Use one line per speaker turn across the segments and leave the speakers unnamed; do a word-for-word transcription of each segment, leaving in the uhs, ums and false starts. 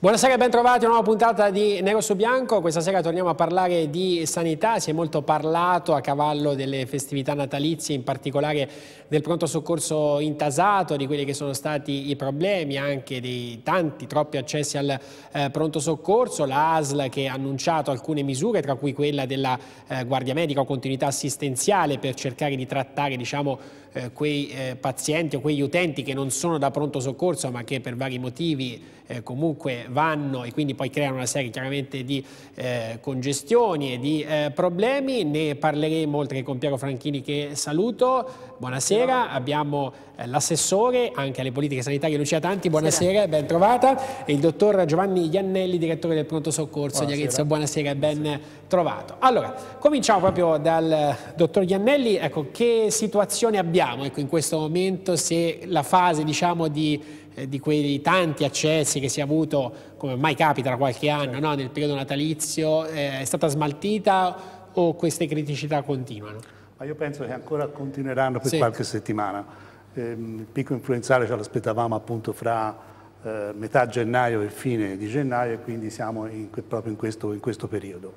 Buonasera e ben trovati a una nuova puntata di Nero su Bianco. Questa sera torniamo a parlare di sanità. Si è molto parlato a cavallo delle festività natalizie, in particolare del pronto soccorso intasato, di quelli che sono stati i problemi, anche dei tanti, troppi accessi al eh, pronto soccorso. La A S L che ha annunciato alcune misure, tra cui quella della eh, guardia medica o continuità assistenziale per cercare di trattare, diciamo, eh, quei eh, pazienti o quegli utenti che non sono da pronto soccorso ma che per vari motivi eh, comunque vanno e quindi poi creano una serie chiaramente di eh, congestioni e di eh, problemi. Ne parleremo oltre che con Piero Franchini, che saluto. Buonasera, abbiamo eh, l'assessore anche alle politiche sanitarie Lucia Tanti, buonasera e ben trovata, e il dottor Giovanni Iannelli, direttore del pronto soccorso buonasera. di Arezzo, buonasera e ben trovato. Allora, cominciamo proprio dal dottor Iannelli. Ecco, che situazione abbiamo ecco, in questo momento, se la fase diciamo di di quei tanti accessi che si è avuto, come ormai capita da qualche anno, no? nel periodo natalizio, eh, è stata smaltita o queste criticità continuano?
Ma io penso che ancora continueranno per
sì.
qualche settimana. Eh, il picco influenzale ce l'aspettavamo appunto fra eh, metà gennaio e fine di gennaio, e quindi siamo in, proprio in questo, in questo periodo.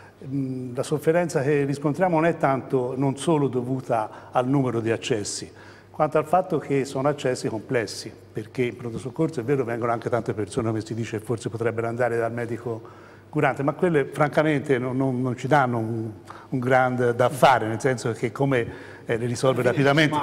La sofferenza che riscontriamo non è tanto, non solo dovuta al numero di accessi, quanto al fatto che sono accessi complessi, perché in pronto soccorso è vero vengono anche tante persone, come si dice, forse potrebbero andare dal medico curante, ma quelle francamente non, non, non ci danno un, un grande da fare, nel senso che come eh, le risolve rapidamente.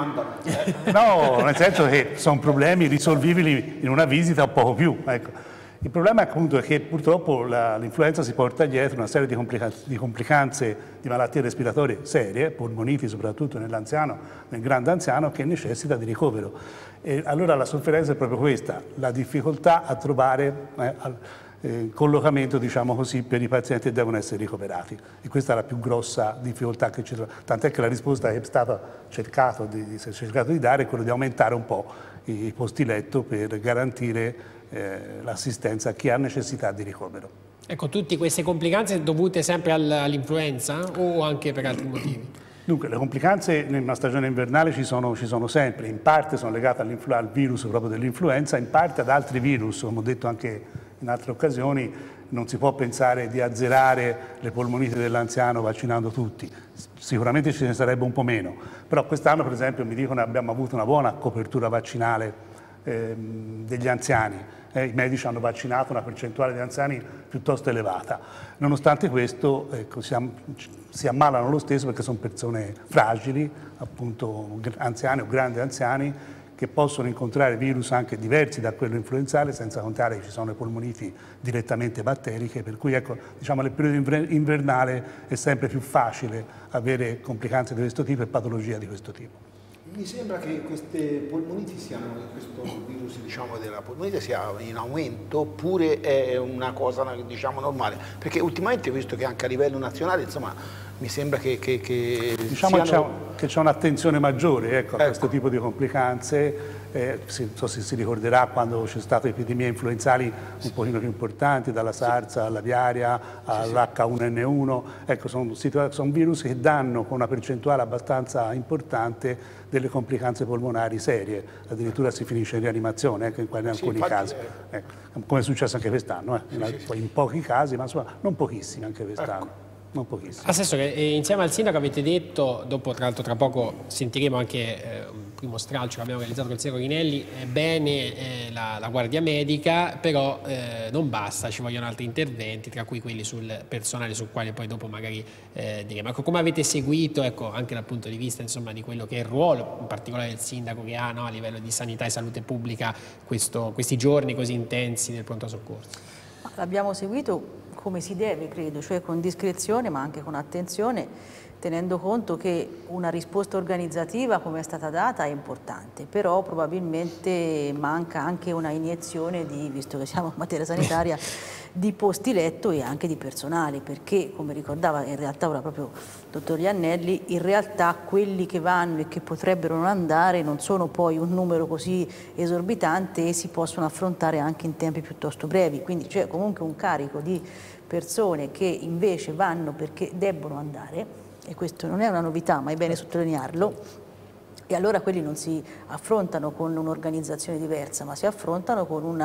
No, nel senso che sono problemi risolvibili in una visita o poco più. Ecco. Il problema appunto è che purtroppo l'influenza si porta dietro una serie di, complica di complicanze di malattie respiratorie serie, polmoniti soprattutto nell'anziano, nel grande anziano, che necessita di ricovero. E allora la sofferenza è proprio questa, la difficoltà a trovare eh, eh, collocamento, diciamo così, per i pazienti che devono essere ricoverati. E questa è la più grossa difficoltà che ci troviamo. Tant'è che la risposta che è stata cercato di, di, cercato di dare è quella di aumentare un po' i posti letto per garantire Eh, l'assistenza a chi ha necessità di ricovero.
Ecco, tutte queste complicanze dovute sempre all'influenza o anche per altri motivi?
Dunque, le complicanze in una stagione invernale ci sono, ci sono sempre, in parte sono legate al virus proprio dell'influenza, in parte ad altri virus, come ho detto anche in altre occasioni. Non si può pensare di azzerare le polmoniti dell'anziano vaccinando tutti, sicuramente ce ne sarebbe un po' meno, però quest'anno per esempio mi dicono che abbiamo avuto una buona copertura vaccinale eh, degli anziani. Eh, I medici hanno vaccinato una percentuale di anziani piuttosto elevata. Nonostante questo ecco, si, am si ammalano lo stesso perché sono persone fragili, appunto anziani o grandi anziani, che possono incontrare virus anche diversi da quello influenzale, senza contare che ci sono le polmoniti direttamente batteriche, per cui ecco, diciamo, nel periodo invernale è sempre più facile avere complicanze di questo tipo e patologie di questo tipo.
Mi sembra che queste polmoniti siano, questo virus diciamo, della polmonite sia in aumento, oppure è una cosa diciamo, normale? Perché ultimamente, visto che anche a livello nazionale, insomma, mi sembra che, che, che
diciamo
siano...
che c'è un'attenzione maggiore ecco, a
ecco.
questo tipo di complicanze. Eh, non so se si ricorderà quando c'è state epidemie influenzali un pochino più importanti, dalla SARS all'aviaria, all'H uno N uno, ecco, sono, sono virus che danno con una percentuale abbastanza importante delle complicanze polmonari serie, addirittura si finisce in rianimazione ecco, in, in alcuni sì, casi, ecco, come è successo anche quest'anno, eh, sì, in, sì, in pochi casi, ma insomma non pochissimi anche quest'anno. Ecco. Non pochissimo.
Assessore, insieme al sindaco avete detto, dopo tra l'altro tra poco sentiremo anche eh, un primo stralcio che abbiamo realizzato con il sindaco Ghinelli, è bene eh, la, la guardia medica, però eh, non basta, ci vogliono altri interventi, tra cui quelli sul personale, sul quale poi dopo magari eh, diremo. Ecco, come avete seguito, ecco, anche dal punto di vista insomma, di quello che è il ruolo, in particolare del sindaco che ha no, a livello di sanità e salute pubblica, questo, questi giorni così intensi del pronto soccorso?
L'abbiamo seguito come si deve, credo, cioè con discrezione ma anche con attenzione, tenendo conto che una risposta organizzativa come è stata data è importante, però probabilmente manca anche una iniezione di, visto che siamo in materia sanitaria, di posti letto e anche di personale, perché come ricordava in realtà ora proprio il dottor Iannelli, in realtà quelli che vanno e che potrebbero non andare non sono poi un numero così esorbitante e si possono affrontare anche in tempi piuttosto brevi, quindi c'è comunque un carico di persone che invece vanno perché debbono andare, e questo non è una novità ma è bene sottolinearlo, e allora quelli non si affrontano con un'organizzazione diversa ma si affrontano con una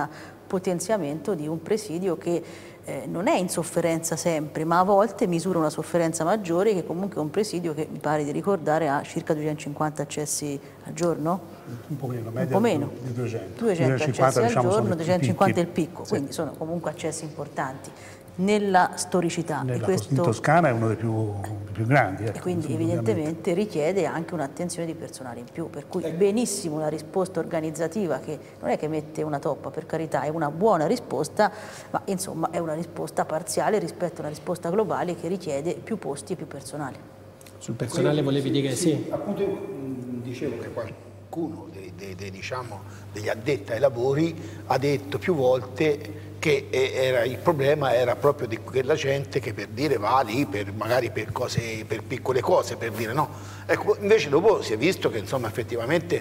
potenziamento di un presidio che eh, non è in sofferenza sempre, ma a volte misura una sofferenza maggiore, che comunque è un presidio che mi pare di ricordare ha circa duecentocinquanta accessi al giorno?
Un po' meno,
media un po' meno.
Di duecento.
duecento accessi al
diciamo,
giorno, duecentocinquanta è il picco,
sì.
Quindi sono comunque accessi importanti. Nella storicità.
Nella,
e questo,
in Toscana è uno dei più, più grandi. Ecco,
e quindi evidentemente richiede anche un'attenzione di personale in più, per cui benissimo la risposta organizzativa, che non è che mette una toppa, per carità, è una buona risposta, ma insomma è una risposta parziale rispetto a una risposta globale che richiede più posti e più personale.
Sul personale volevi dire sì?
Sì, appunto io dicevo che qualcuno dei, dei, dei, diciamo, degli addetti ai lavori ha detto più volte che era, il problema era proprio di quella gente che per dire va lì per, magari per, cose, per piccole cose, per dire no. Ecco, invece dopo si è visto che insomma effettivamente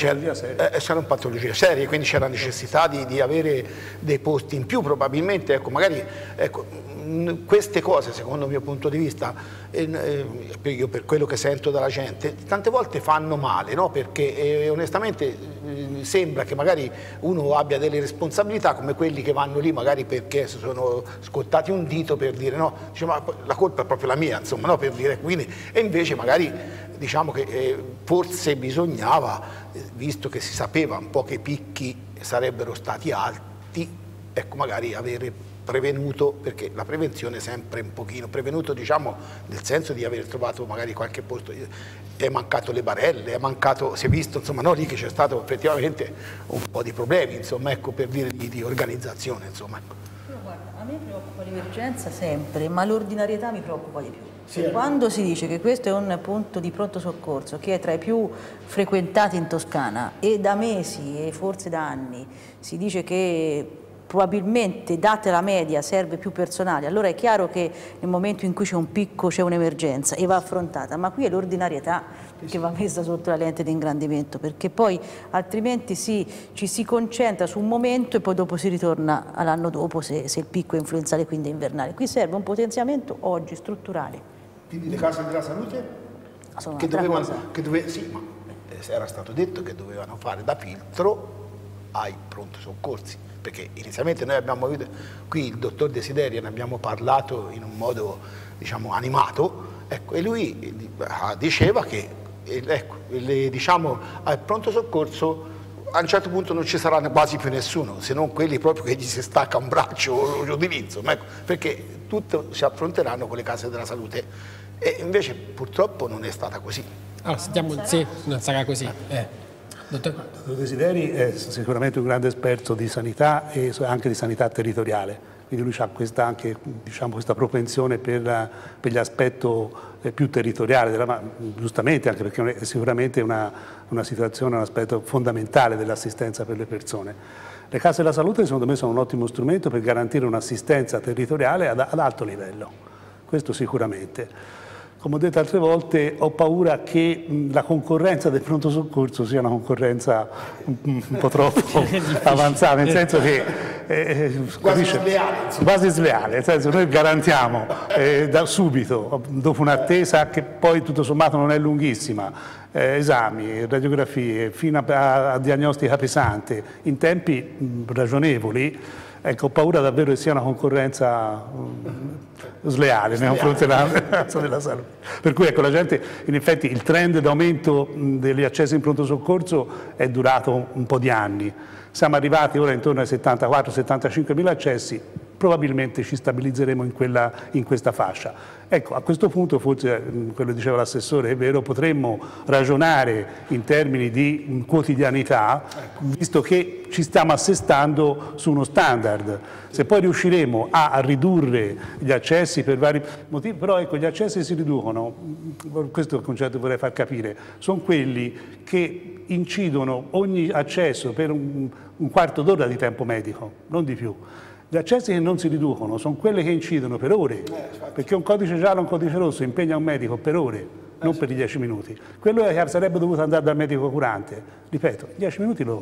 c'erano patologie serie, quindi c'era necessità di, di avere dei posti in più probabilmente, ecco, magari ecco, queste cose secondo il mio punto di vista, eh, io per quello che sento dalla gente, tante volte fanno male, no? Perché eh, onestamente eh, sembra che magari uno abbia delle responsabilità come quelli che vanno lì magari perché si sono scottati un dito per dire no, dice, ma la colpa è proprio la mia, insomma, no? Per dire, quindi, e invece magari diciamo che eh, forse bisognava, eh, visto che si sapeva un po' che i picchi sarebbero stati alti, ecco, magari avere prevenuto, perché la prevenzione è sempre un pochino prevenuto, diciamo, nel senso di aver trovato magari qualche posto, è mancato le barelle, è mancato, si è visto, insomma, no, lì che c'è stato effettivamente un po' di problemi, insomma, ecco, per dire di, di organizzazione, insomma.
Però guarda, a me preoccupa l'emergenza sempre, ma l'ordinarietà mi preoccupa di più.
Sì.
Quando si dice che questo è un punto di pronto soccorso che è tra i più frequentati in Toscana e da mesi e forse da anni si dice che probabilmente, data la media, serve più personale, allora è chiaro che nel momento in cui c'è un picco c'è un'emergenza e va affrontata, ma qui è l'ordinarietà che va messa sotto la lente di ingrandimento, perché poi altrimenti si, ci si concentra su un momento e poi dopo si ritorna all'anno dopo se, se il picco è influenzale, quindi è invernale. Qui serve un potenziamento oggi strutturale.
Quindi le case della salute?
Sono
che dovevano,
cosa.
che dove, sì, ma era stato detto che dovevano fare da filtro ai pronto soccorsi. Perché inizialmente noi abbiamo avuto qui il dottor Desiderio, ne abbiamo parlato in un modo diciamo animato, ecco, e lui diceva che ecco, le, diciamo, al pronto soccorso a un certo punto non ci sarà quasi più nessuno, se non quelli proprio che gli si stacca un braccio o lo utilizzo, ecco, perché tutto si affronteranno con le case della salute e invece purtroppo non è stata così.
Allora, sentiamo, sì, non sarà così. Eh.
Dottor Desideri è sicuramente un grande esperto di sanità e anche di sanità territoriale, quindi lui ha questa, anche, diciamo, questa propensione per, per l'aspetto più territoriale, della, ma giustamente anche perché è sicuramente una, una situazione, un aspetto fondamentale dell'assistenza per le persone. Le case della salute secondo me sono un ottimo strumento per garantire un'assistenza territoriale ad, ad alto livello, questo sicuramente. Come ho detto altre volte, ho paura che la concorrenza del pronto soccorso sia una concorrenza un, un po' troppo avanzata, nel senso che eh,
quasi sleale,
quasi sleale, nel senso noi garantiamo eh, da subito, dopo un'attesa che poi tutto sommato non è lunghissima, eh, esami, radiografie, fino a, a diagnostica pesante, in tempi mh, ragionevoli. Ecco, ho paura davvero che sia una concorrenza um, sleale nei confronti della, della salute. Per cui ecco, la gente, in effetti il trend d'aumento degli accessi in pronto soccorso è durato un po' di anni. Siamo arrivati ora intorno ai settantaquattro settantacinque mila accessi, probabilmente ci stabilizzeremo in, quella, in questa fascia. Ecco, a questo punto forse, quello che diceva l'assessore è vero, potremmo ragionare in termini di quotidianità, visto che ci stiamo assestando su uno standard. Se poi riusciremo a, a ridurre gli accessi per vari motivi, però ecco, gli accessi si riducono, questo è il concetto che vorrei far capire, sono quelli che incidono ogni accesso per un, un quarto d'ora di tempo medico, non di più. Gli accessi che non si riducono sono quelli che incidono per ore, perché un codice giallo e un codice rosso impegna un medico per ore, non per i dieci minuti. Quello che sarebbe dovuto andare dal medico curante, ripeto, in dieci minuti lo,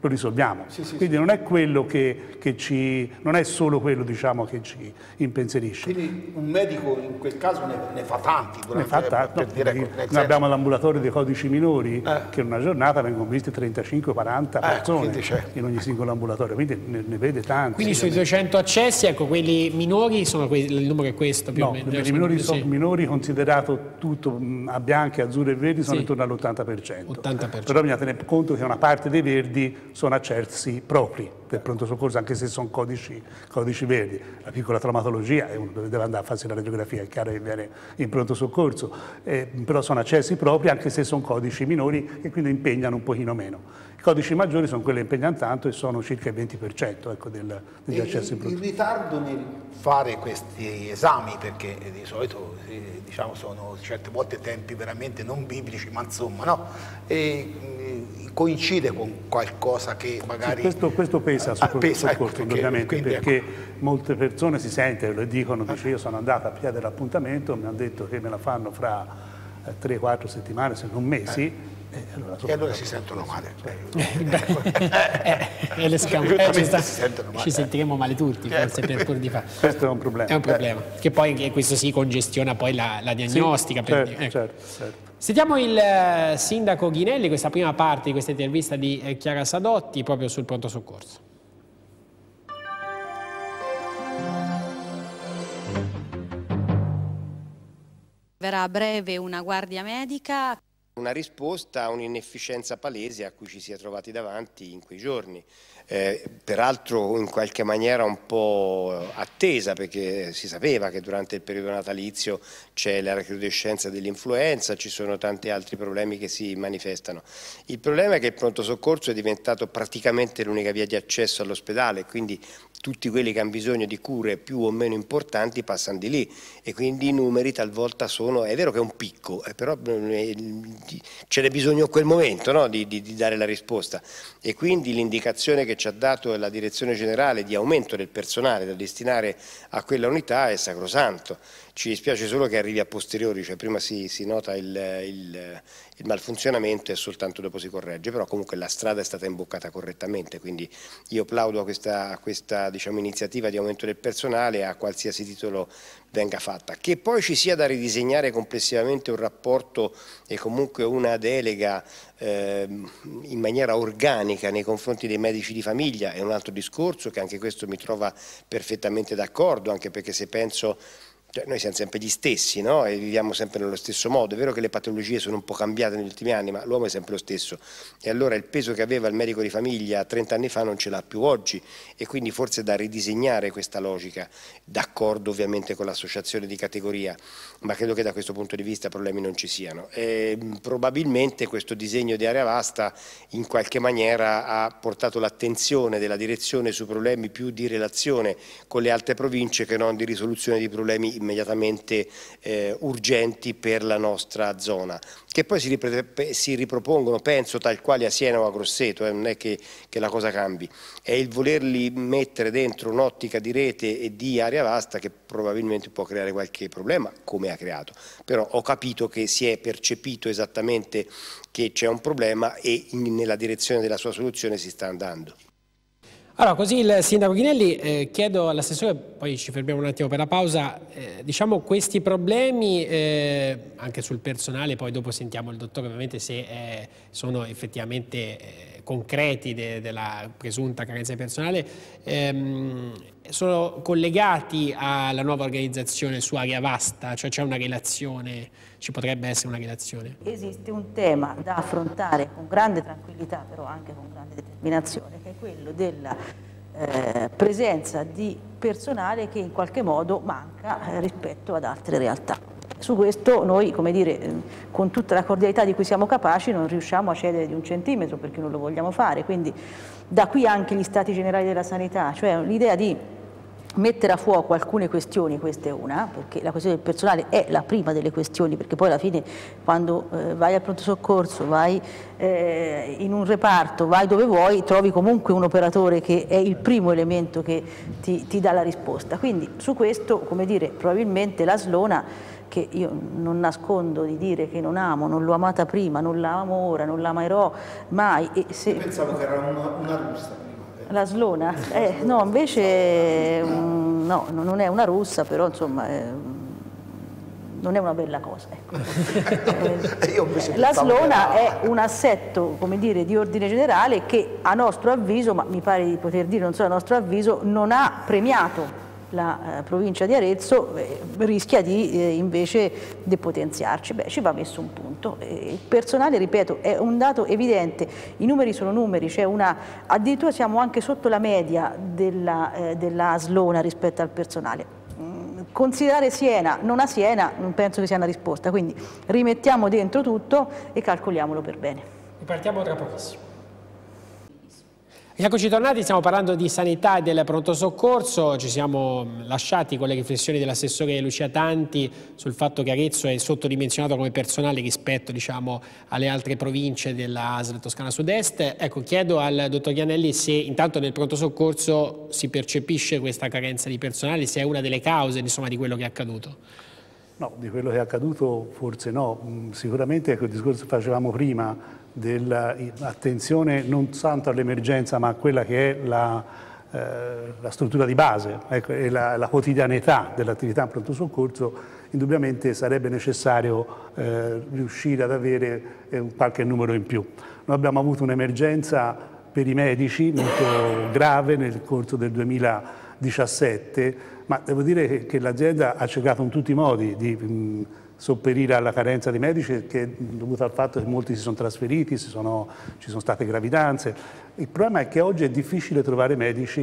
lo risolviamo.
Sì, sì,
quindi
sì.
non è quello che, che ci, non è solo quello, diciamo, che ci impensierisce.
Quindi un medico in quel caso ne, ne fa tanti durante
Ne fa tanto.
per dire,
Noi
nel
noi
senso-
abbiamo l'ambulatorio dei codici minori
Eh.
che in una giornata vengono visti trentacinque quaranta
Eh,
persone
quindi c'è.
in ogni singolo ambulatorio, quindi ne, ne vede tanti.
Quindi sui duecento accessi, ecco, quelli minori, sono que- il numero è questo più
No,
o meno?
i minori,
Sì.
sono, minori considerato tutto mh, a bianchi, azzurri e verdi sono
Sì.
intorno all'ottanta per cento.
ottanta per cento.
Però bisogna tenere conto che una parte dei verdi sono accessi propri del pronto soccorso, anche se sono codici, codici verdi. La piccola traumatologia è uno dove deve andare a farsi la radiografia, è chiaro che viene in pronto soccorso, eh, però sono accessi propri anche se sono codici minori e quindi impegnano un pochino meno. I codici maggiori sono quelli che impegnano tanto e sono circa il venti per cento ecco, del, degli
E
accessi in
il,
pronto
il ritardo nel fare questi esami, perché di solito eh, diciamo sono certe volte tempi veramente non biblici, ma insomma, no? E, eh, coincide con qualcosa che magari...
Sì, questo, questo pesa sul
Ah,
pronto
pesa,
soccorso,
ecco, perché-
indubbiamente,
quindi,
perché
ecco.
molte persone si sentono e dicono, dice io sono andata a chiedere l'appuntamento, mi hanno detto che me la fanno fra tre quattro settimane, se non mesi, e allora,
E allora si sentono male.
Eh, le scam- eh, ci, sta-
Si sentono male,
ci
eh.
sentiremo male tutti, forse, per pur di fare.
questo è un problema.
È un problema, che poi che questo si congestiona poi la, la
Sì,
diagnostica. per
certo,
dire, ecco.
certo, certo.
Sentiamo il eh, sindaco Ghinelli, questa prima parte di questa intervista di eh, Chiara Sadotti, proprio sul pronto soccorso.
Verrà a breve una guardia medica.
Una risposta a un'inefficienza palese a cui ci si è trovati davanti in quei giorni, eh, peraltro in qualche maniera un po' attesa, perché si sapeva che durante il periodo natalizio c'è la recrudescenza dell'influenza, ci sono tanti altri problemi che si manifestano. Il problema è che il pronto soccorso è diventato praticamente l'unica via di accesso all'ospedale, quindi tutti quelli che hanno bisogno di cure più o meno importanti passano di lì e quindi i numeri talvolta sono, è vero che è un picco, eh, però eh, ce n'è bisogno in quel momento, no? di, di, di dare la risposta, e quindi l'indicazione che ci ha dato la direzione generale di aumento del personale da destinare a quella unità è sacrosanto. Ci dispiace solo che arrivi a posteriori, cioè prima si, si nota il, il, il malfunzionamento e soltanto dopo si corregge, però comunque la strada è stata imboccata correttamente, quindi io plaudo a questa, a questa diciamo, iniziativa di aumento del personale a qualsiasi titolo venga fatta. Che poi ci sia da ridisegnare complessivamente un rapporto e comunque una delega eh, in maniera organica nei confronti dei medici di famiglia è un altro discorso, che anche questo mi trova perfettamente d'accordo, anche perché se penso... Cioè, noi siamo sempre gli stessi, no? E viviamo sempre nello stesso modo. È vero che le patologie sono un po' cambiate negli ultimi anni, ma l'uomo è sempre lo stesso. E allora il peso che aveva il medico di famiglia trenta anni fa non ce l'ha più oggi, e quindi forse è da ridisegnare questa logica, d'accordo ovviamente con l'associazione di categoria, ma credo che da questo punto di vista problemi non ci siano. E, probabilmente questo disegno di area vasta in qualche maniera ha portato l'attenzione della direzione su problemi più di relazione con le altre province che non di risoluzione di problemi immediatamente eh, urgenti per la nostra zona, che poi si, ripre- si ripropongono, penso, tal quali a Siena o a Grosseto, eh, non è che, che la cosa cambi, è il volerli mettere dentro un'ottica di rete e di area vasta che probabilmente può creare qualche problema, come ha creato, però ho capito che si è percepito esattamente che c'è un problema e in, nella direzione della sua soluzione si sta andando.
Allora, così il sindaco Ghinelli, eh, chiedo all'assessore, poi ci fermiamo un attimo per la pausa, eh, diciamo questi problemi eh, anche sul personale, poi dopo sentiamo il dottore ovviamente se eh, sono effettivamente eh, concreti de, della presunta carenza di personale, ehm, sono collegati alla nuova organizzazione su area vasta, cioè c'è una relazione, ci potrebbe essere una relazione?
Esiste un tema da affrontare con grande tranquillità, però anche con grande determinazione, che è quello della eh, presenza di personale che in qualche modo manca eh, rispetto ad altre realtà. Su questo noi, come dire, eh, con tutta la cordialità di cui siamo capaci, non riusciamo a cedere di un centimetro perché non lo vogliamo fare, quindi da qui anche gli stati generali della sanità, cioè l'idea di mettere a fuoco alcune questioni, questa è una, perché la questione del personale è la prima delle questioni, perché poi alla fine quando eh, vai al pronto soccorso, vai eh, in un reparto, vai dove vuoi, trovi comunque un operatore che è il primo elemento che ti, ti dà la risposta. Quindi su questo, come dire, probabilmente la Slona, che io non nascondo di dire che non amo, non l'ho amata prima, non la amo ora, non la amerò mai. E se...
Io pensavo che era una, una russa.
La Slona? Eh, no, invece um, no, non è una russa, però insomma eh, non è una bella cosa. Ecco. eh, la Slona è un assetto, come dire, di ordine generale che a nostro avviso, ma mi pare di poter dire non solo a nostro avviso, non ha premiato la eh, provincia di Arezzo, eh, rischia di eh, invece depotenziarci. Beh, ci va messo un punto. Eh, il personale, ripeto, è un dato evidente, i numeri sono numeri, c'è una, addirittura siamo anche sotto la media della, eh, della Slona rispetto al personale. Mm, considerare Siena non a Siena non penso che sia una risposta, quindi rimettiamo dentro tutto e calcoliamolo per bene.
Ripartiamo tra pochissimo. Eccoci tornati, stiamo parlando di sanità e del pronto soccorso, ci siamo lasciati con le riflessioni dell'assessore Lucia Tanti sul fatto che Arezzo è sottodimensionato come personale rispetto, diciamo, alle altre province della A S L Toscana Sud-Est. Ecco, chiedo al dottor Ghianelli se intanto nel pronto soccorso si percepisce questa carenza di personale, se è una delle cause, insomma, di quello che è accaduto.
No, di quello che è accaduto forse no, sicuramente quel discorso che facevamo prima dell'attenzione non tanto all'emergenza ma a quella che è la, eh, la struttura di base, ecco, e la, la quotidianità dell'attività in pronto soccorso, indubbiamente sarebbe necessario eh, riuscire ad avere eh, qualche numero in più. Noi abbiamo avuto un'emergenza per i medici molto grave nel corso del duemiladiciassette, ma devo dire che, che l'azienda ha cercato in tutti i modi di mh, sopperire alla carenza di medici, che è dovuta al fatto che molti si sono trasferiti, si sono, ci sono state gravidanze. Il problema è che oggi è difficile trovare medici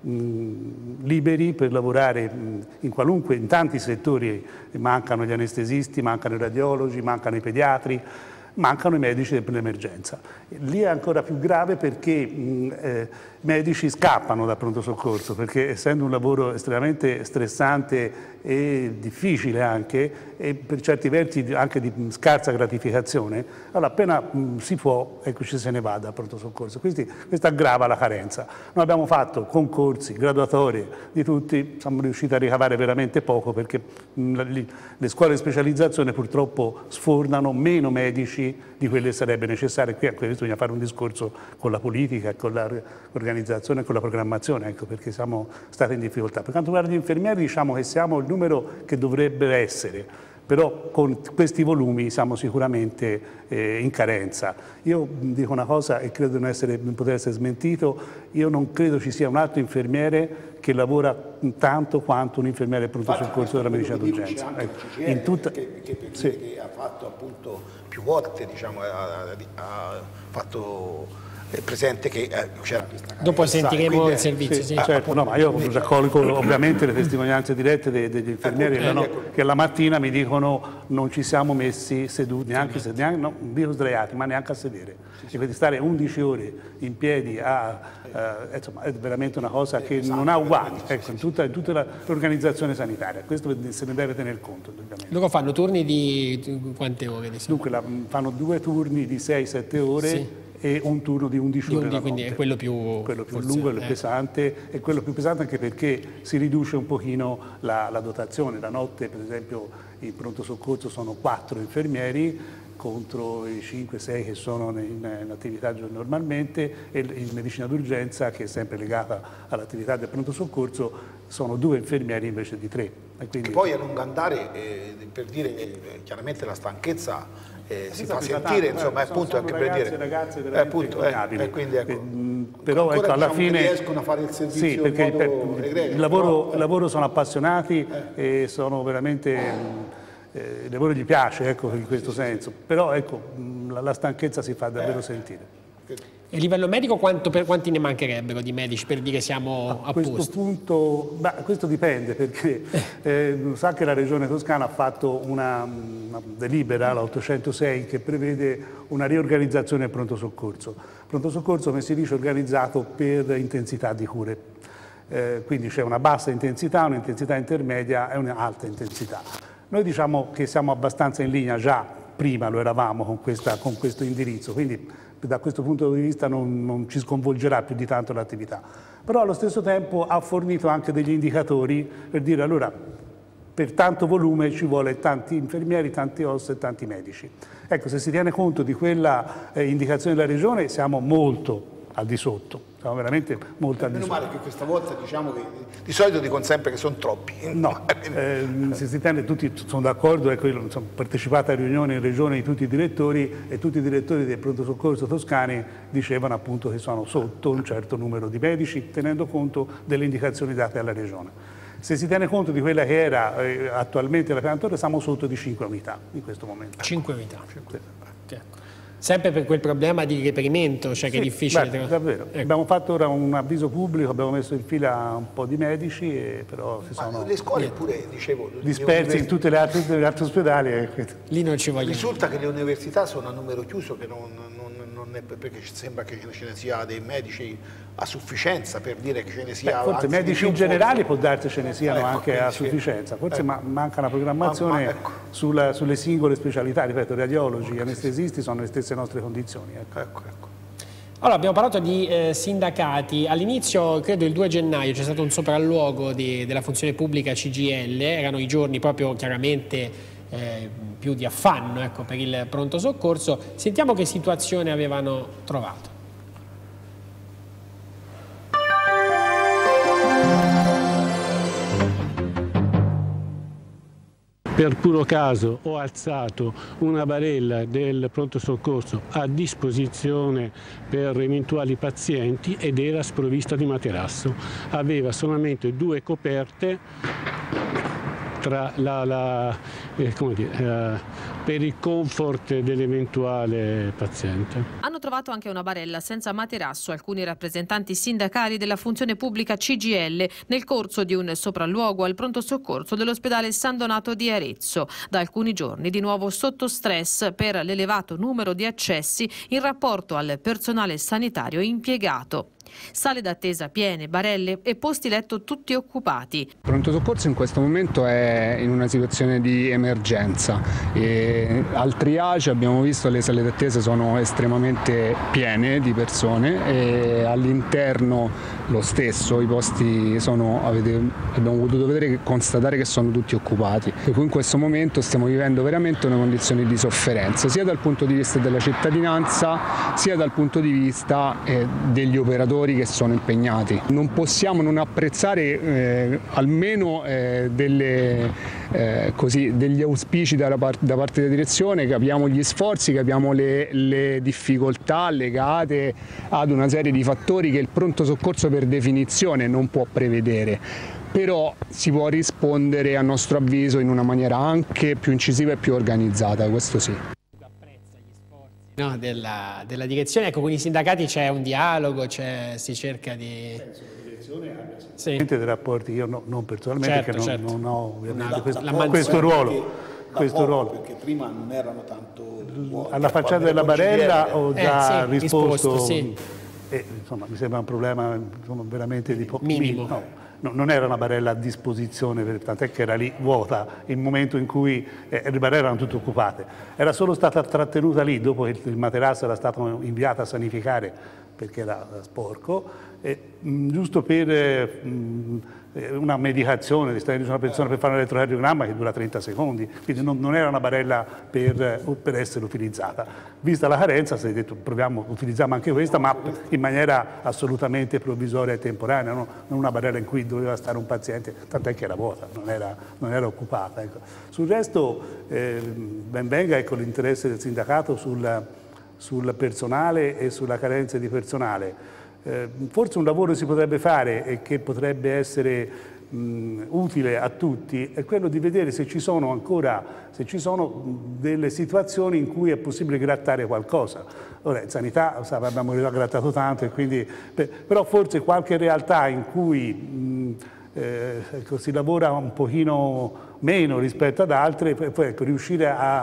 mh, liberi per lavorare mh, in qualunque, in tanti settori. Mancano gli anestesisti, mancano i radiologi, mancano i pediatri, mancano i medici per l'emergenza. Lì è ancora più grave perché mh, eh, i medici scappano dal pronto soccorso, perché essendo un lavoro estremamente stressante e difficile anche, e per certi versi anche di scarsa gratificazione, allora appena mh, si può, ecco, ci se ne va dal pronto soccorso. Quindi, questo aggrava la carenza. Noi abbiamo fatto concorsi, graduatorie di tutti, siamo riusciti a ricavare veramente poco perché mh, le scuole di specializzazione purtroppo sfornano meno medici di quelle che sarebbe necessario. Qui anche bisogna fare un discorso con la politica, con l'organizzazione e con la programmazione, ecco, perché siamo stati in difficoltà. Per quanto riguarda gli infermieri, diciamo che siamo il numero che dovrebbe essere, però con questi volumi siamo sicuramente eh, in carenza. Io dico una cosa e credo di non, essere, non poter essere smentito, io non credo ci sia un altro infermiere che lavora tanto quanto un infermiere pronto soccorso della medicina d'urgenza.
Ecco, in tutta... che, che, che, sì. che ha fatto appunto più volte, diciamo, ha, ha fatto presente che eh, c'era questa carenza.
Dopo sentiremo quindi, il servizio.
Sì,
sì.
Certo, no, ma io raccolgo ovviamente le testimonianze dirette dei, degli infermieri eh, che, no, che la mattina mi dicono non ci siamo messi seduti, neanche, sì. neanche no, dico sdraiati, ma neanche a sedere. Sì, sì. E quindi stare undici ore in piedi a, eh, insomma, è veramente una cosa che esatto, non ha uguali ecco, in tutta, in tutta l'organizzazione sanitaria. Questo se ne deve tener conto.
Loro fanno turni di quante ore?
Dunque la, fanno due turni di sei sette ore. Sì. E un turno di undici ore la
quindi
notte.
È quello più,
quello più
forse,
lungo e
eh.
pesante, è quello più pesante anche perché si riduce un pochino la, la dotazione. La notte, per esempio, in pronto soccorso sono quattro infermieri contro i cinque sei che sono in, in attività normalmente, e in medicina d'urgenza, che è sempre legata all'attività del pronto soccorso, sono due infermieri invece di tre.
E quindi... e poi a lungo andare, eh, per dire eh, chiaramente la stanchezza Eh, si fa sentire, tanto, insomma, eh, appunto anche
ragazzi,
per dire
ragazze
eh, appunto, eh, eh, quindi ecco,
eh, però
ancora,
ecco, alla
diciamo,
fine
riescono a fare il servizio
sì, perché
in modo egregio,
il lavoro,
però,
il lavoro sono appassionati eh. e sono veramente eh, il lavoro gli piace, ecco, in questo sì, senso, sì. Però ecco, la, la stanchezza si fa davvero eh. sentire.
E a livello medico quanto, per, quanti ne mancherebbero di medici per dire siamo a,
a questo
posto?
Punto, beh, questo dipende perché eh, sa che la Regione Toscana ha fatto una, una delibera, la ottocentosei, che prevede una riorganizzazione del pronto soccorso. Pronto soccorso, come si dice, organizzato per intensità di cure. eh, quindi c'è una bassa intensità, un'intensità intermedia e un'alta intensità. Noi diciamo che siamo abbastanza in linea, già prima lo eravamo con, questa, con questo indirizzo, quindi da questo punto di vista non, non ci sconvolgerà più di tanto l'attività. Però allo stesso tempo ha fornito anche degli indicatori per dire allora per tanto volume ci vuole tanti infermieri, tanti O S e tanti medici. Ecco, se si tiene conto di quella eh, indicazione della Regione siamo molto al di sotto, siamo veramente molto al di sotto.
Meno male che questa volta diciamo che di solito dicono sempre che sono troppi.
No, eh, se si tende, tutti sono d'accordo, ecco, io ho partecipato a riunioni in Regione di tutti i direttori e tutti i direttori del pronto soccorso toscani dicevano appunto che sono sotto un certo numero di medici, tenendo conto delle indicazioni date alla Regione. Se si tiene conto di quella che era eh, attualmente la piantatura, siamo sotto di cinque unità in questo momento.
cinque unità. cinque. Ecco. Sempre per quel problema di reperimento, cioè che sì, è difficile.
Beh, davvero. Ecco. Abbiamo fatto ora un avviso pubblico, abbiamo messo in fila un po' di medici, e però si sono
le scuole pure, dicevo,
dispersi in tutti gli altri, gli altri ospedali. E...
Lì non ci vogliono.
Risulta che le università sono a numero chiuso, che non, non, non è perché sembra che ce ne sia dei medici a sufficienza per dire che ce ne sia.
Beh, forse medici in generale può darsi ce ne siano ecco, anche a sufficienza, forse ecco. ma, manca una programmazione ma, ma, ecco. sulla, sulle singole specialità, ripeto, radiologi, ecco, anestesisti sono le stesse nostre condizioni. Ecco.
Ecco, ecco.
Allora, abbiamo parlato di eh, sindacati. All'inizio, credo il due gennaio, c'è stato un sopralluogo di, della funzione pubblica C G I L, erano i giorni proprio chiaramente eh, più di affanno ecco, per il pronto soccorso. Sentiamo che situazione avevano trovato.
Per puro caso ho alzato una barella del pronto soccorso a disposizione per eventuali pazienti ed era sprovvista di materasso. Aveva solamente due coperte tra la, la, eh, come dire, eh, per il comfort dell'eventuale paziente.
Hanno trovato anche una barella senza materasso alcuni rappresentanti sindacali della funzione pubblica C G I L nel corso di un sopralluogo al pronto soccorso dell'ospedale San Donato di Arezzo. Da alcuni giorni di nuovo sotto stress per l'elevato numero di accessi in rapporto al personale sanitario impiegato. Sale d'attesa piene, barelle e posti letto tutti occupati.
Il pronto soccorso in questo momento è in una situazione di emergenza. E al triage abbiamo visto che le sale d'attesa sono estremamente piene di persone e all'interno lo stesso, i posti sono, avete, abbiamo potuto vedere che constatare che sono tutti occupati. Per cui in questo momento stiamo vivendo veramente una condizione di sofferenza, sia dal punto di vista della cittadinanza, sia dal punto di vista eh, degli operatori che sono impegnati. Non possiamo non apprezzare eh, almeno eh, delle, eh, così, degli auspici da, par da parte della direzione, capiamo gli sforzi, capiamo le, le difficoltà legate ad una serie di fattori che il pronto soccorso per definizione non può prevedere. Però si può rispondere a nostro avviso in una maniera anche più incisiva e più organizzata, questo sì.
No, della, della direzione, ecco, con i sindacati c'è un dialogo, si cerca di...
Penso che la direzione abbia sicuramente dei rapporti, io no, non personalmente, certo, perché non, certo. non ho ovviamente no, questo, no, questo ruolo. Perché, questo poco, ruolo.
Perché prima non erano tanto... Buoni,
alla facciata della barella ho già eh, sì, risposto, risposto sì. E, insomma, mi sembra un problema insomma, veramente di poco...
Minimo.
No. No, non era una barella a disposizione, tant'è che era lì vuota il momento in cui eh, le barelle erano tutte occupate. Era solo stata trattenuta lì dopo che il materasso era stato inviato a sanificare perché era sporco, e, mh, giusto per eh, mh, una medicazione di stare di una persona per fare un elettrocardiogramma che dura trenta secondi, quindi non, non era una barella per, per essere utilizzata. Vista la carenza si è detto proviamo, utilizziamo anche questa, ma in maniera assolutamente provvisoria e temporanea, no? Non una barella in cui doveva stare un paziente, tant'è che era vuota, non era, non era occupata. Ecco. Sul resto eh, ben venga ecco, l'interesse del sindacato sul, sul personale e sulla carenza di personale. Eh, forse un lavoro si potrebbe fare e che potrebbe essere mh, utile a tutti è quello di vedere se ci sono ancora se ci sono mh, delle situazioni in cui è possibile grattare qualcosa. Ora in sanità sa, abbiamo grattato tanto e quindi per, però forse qualche realtà in cui mh, eh, ecco, si lavora un pochino meno rispetto ad altre, poi ecco, riuscire a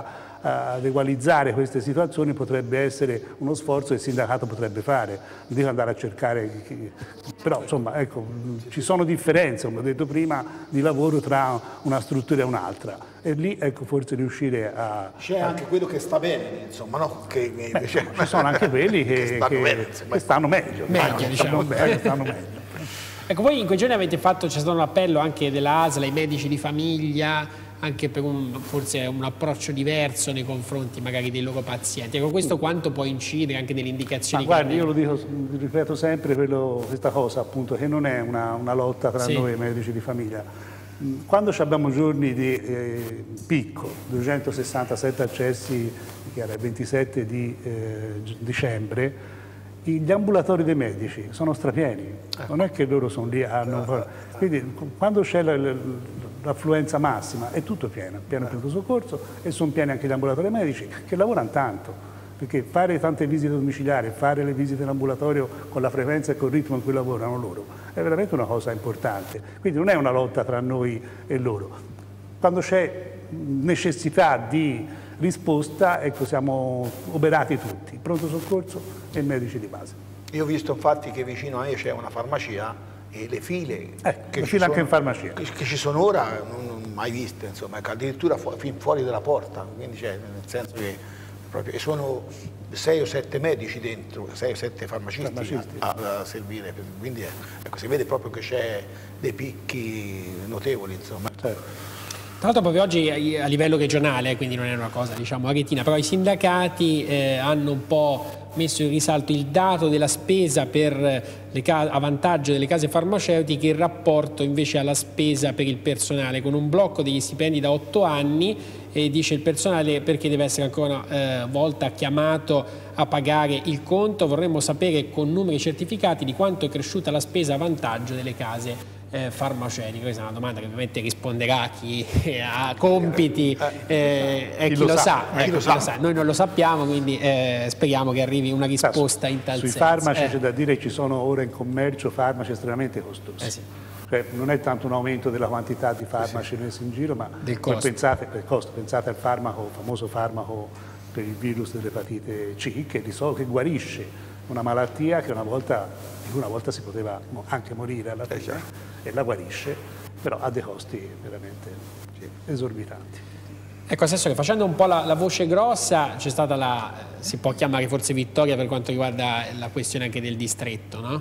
ad equalizzare queste situazioni potrebbe essere uno sforzo che il sindacato potrebbe fare, non dico andare a cercare, chi, però insomma ecco, ci sono differenze, come ho detto prima, di lavoro tra una struttura e un'altra e lì ecco forse riuscire a...
C'è
a...
anche quello che sta bene, insomma, no? Che,
Beh, cioè, ci sono anche quelli che, che, stanno, che, bene, che stanno meglio,
meglio
stanno,
diciamo.
stanno bene, stanno meglio.
Ecco, voi in quei giorni avete fatto, c'è stato un appello anche dell'A S L ai medici di famiglia, anche per un, forse un approccio diverso nei confronti magari dei loro pazienti. Ecco, questo quanto può incidere anche nelle indicazioni?
Ma guardi, io lo dico, ripeto sempre quello, questa cosa appunto, che non è una, una lotta tra sì. noi e i medici di famiglia. Quando abbiamo giorni di eh, picco, duecentosessantasette accessi, che era il ventisette di eh, dicembre, gli ambulatori dei medici sono strapieni, non è che loro sono lì a... Quindi quando c'è l'affluenza massima è tutto pieno, pieno il pronto soccorso e sono pieni anche gli ambulatori medici che lavorano tanto, perché fare tante visite domiciliari, fare le visite in ambulatorio con la frequenza e col ritmo in cui lavorano loro è veramente una cosa importante, quindi non è una lotta tra noi e loro. Quando c'è necessità di risposta, ecco, siamo oberati tutti, pronto soccorso e medici di base.
Io ho visto infatti che vicino a me c'è una farmacia e le file,
eh,
che,
le
ci
file
sono,
anche in farmacia.
Che, che ci sono ora non, non mai viste, insomma, addirittura fu, fin fuori dalla porta, quindi c'è, nel senso che proprio, e sono sei o sette medici dentro, sei o sette farmacisti, farmacisti. A, a servire, quindi ecco, si vede proprio che c'è dei picchi notevoli, insomma.
Certo.
Tra l'altro proprio oggi a livello regionale, quindi non è una cosa diciamo aretina, però i sindacati eh, hanno un po' messo in risalto il dato della spesa per le a vantaggio delle case farmaceutiche in rapporto invece alla spesa per il personale, con un blocco degli stipendi da otto anni e dice il personale perché deve essere ancora una eh, volta chiamato a pagare il conto. Vorremmo sapere con numeri certificati di quanto è cresciuta la spesa a vantaggio delle case Eh, farmaceutico. Questa è una domanda che ovviamente risponderà chi ha compiti eh, e chi, chi lo, lo sa, sa. Ecco, chi lo sa. Lo sa. Noi non lo sappiamo, quindi eh, speriamo che arrivi una risposta in tal
Sui
senso.
Sui farmaci
eh.
c'è da dire che ci sono ora in commercio farmaci estremamente costosi.
Eh sì.
Cioè, non è tanto un aumento della quantità di farmaci sì. messi in giro, ma
del costo.
Pensate, del costo. Pensate al farmaco, il famoso farmaco per il virus dell'epatite C, che, che guarisce una malattia che una volta, di cui una volta si poteva anche morire alla fine, eh, e la guarisce, però ha dei costi veramente sì, esorbitanti.
Ecco, Assessore, facendo un po' la, la voce grossa, c'è stata la, si può chiamare forse vittoria per quanto riguarda la questione anche del distretto, no?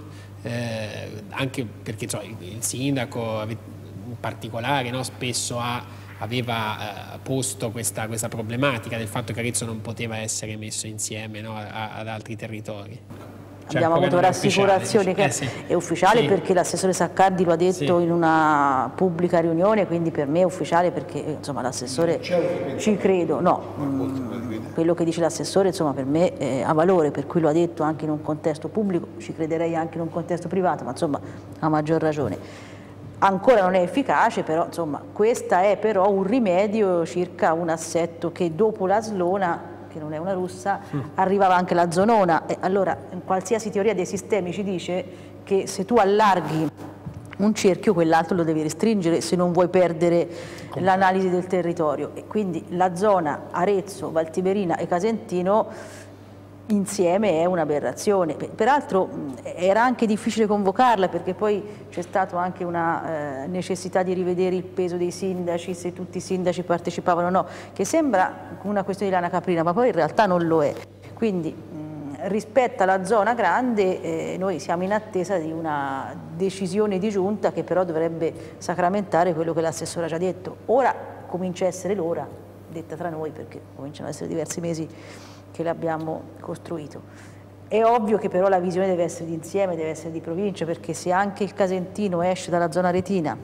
Eh, anche perché insomma, il sindaco in particolare no, spesso ha, aveva eh, posto questa, questa problematica del fatto che Arezzo non poteva essere messo insieme no, a, ad altri territori. Cioè,
abbiamo avuto rassicurazioni che
eh, sì.
è ufficiale sì. perché l'assessore Saccardi lo ha detto sì. in una pubblica riunione, quindi per me è ufficiale perché insomma l'assessore ci credo, no, mh, quello che dice l'assessore insomma per me eh, ha valore, per cui lo ha detto anche in un contesto pubblico, ci crederei anche in un contesto privato, ma insomma ha maggior ragione. Ancora non è efficace, però insomma questa è però un rimedio circa un assetto che dopo la Slona, che non è una russa, mm. arrivava anche la zonona. E allora qualsiasi teoria dei sistemi ci dice che se tu allarghi un cerchio quell'altro lo devi restringere se non vuoi perdere l'analisi del territorio, e quindi la zona Arezzo, Valtiberina e Casentino insieme è un'aberrazione. Peraltro era anche difficile convocarla perché poi c'è stata anche una eh, necessità di rivedere il peso dei sindaci, se tutti i sindaci partecipavano o no, che sembra una questione di lana caprina, ma poi in realtà non lo è. Quindi mh, rispetto alla zona grande eh, noi siamo in attesa di una decisione di giunta che però dovrebbe sacramentare quello che l'assessore ha già detto. Ora comincia a essere l'ora, detta tra noi perché cominciano ad essere diversi mesi che l'abbiamo costruito. È ovvio che però la visione deve essere di insieme, deve essere di provincia, perché se anche il Casentino esce dalla zona retina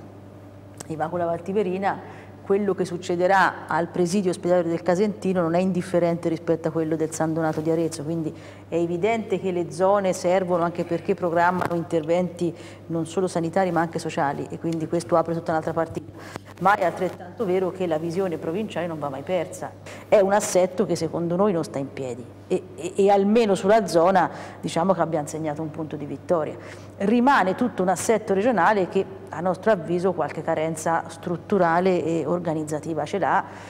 e va con la Valtiberina, quello che succederà al presidio ospedaliero del Casentino non è indifferente rispetto a quello del San Donato di Arezzo, quindi è evidente che le zone servono anche perché programmano interventi non solo sanitari ma anche sociali, e quindi questo apre tutta un'altra partita. Ma è altrettanto vero che la visione provinciale non va mai persa, è un assetto che secondo noi non sta in piedi e, e, e almeno sulla zona diciamo che abbiamo segnato un punto di vittoria. Rimane tutto un assetto regionale che a nostro avviso qualche carenza strutturale e organizzativa ce l'ha.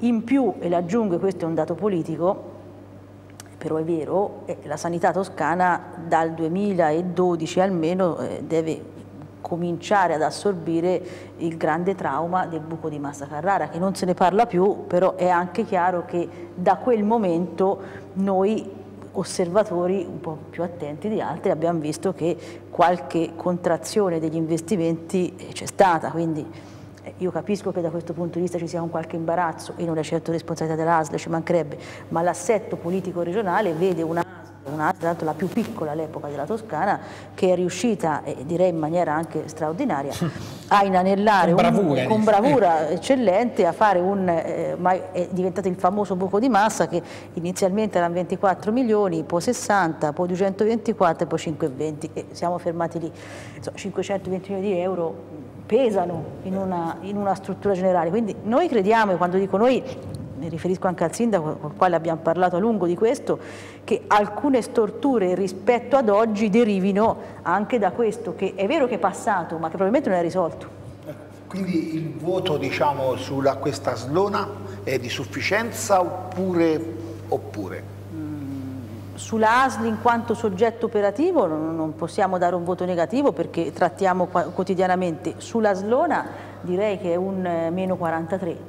In più, e le aggiungo, questo è un dato politico, però è vero, eh, la sanità toscana dal duemiladodici almeno eh, deve cominciare ad assorbire il grande trauma del buco di Massa Carrara, che non se ne parla più, però è anche chiaro che da quel momento noi osservatori un po' più attenti di altri abbiamo visto che qualche contrazione degli investimenti c'è stata, quindi io capisco che da questo punto di vista ci sia un qualche imbarazzo e non è certo responsabilità dell'A S L, ci mancherebbe, ma l'assetto politico regionale vede una una, tra l'altro la più piccola all'epoca della Toscana, che è riuscita, e direi in maniera anche straordinaria, a inanellare con bravura, un, con bravura eccellente, a fare un, eh, ma è diventato il famoso buco di Massa, che inizialmente erano ventiquattro milioni, poi sessanta, poi duecentoventiquattro e poi cinquecentoventi, e siamo fermati lì. Insomma, cinquecentoventi milioni di euro pesano in una, in una struttura generale, quindi noi crediamo, e quando dico noi mi riferisco anche al sindaco con il quale abbiamo parlato a lungo di questo, che alcune storture rispetto ad oggi derivino anche da questo, che è vero che è passato, ma che probabilmente non è risolto.
Quindi il voto, diciamo, su questa Slona è di sufficienza oppure? oppure?
Mm, sulla A S L in quanto soggetto operativo non, non possiamo dare un voto negativo perché trattiamo quotidianamente. Sulla Slona direi che è un eh, meno quarantatré.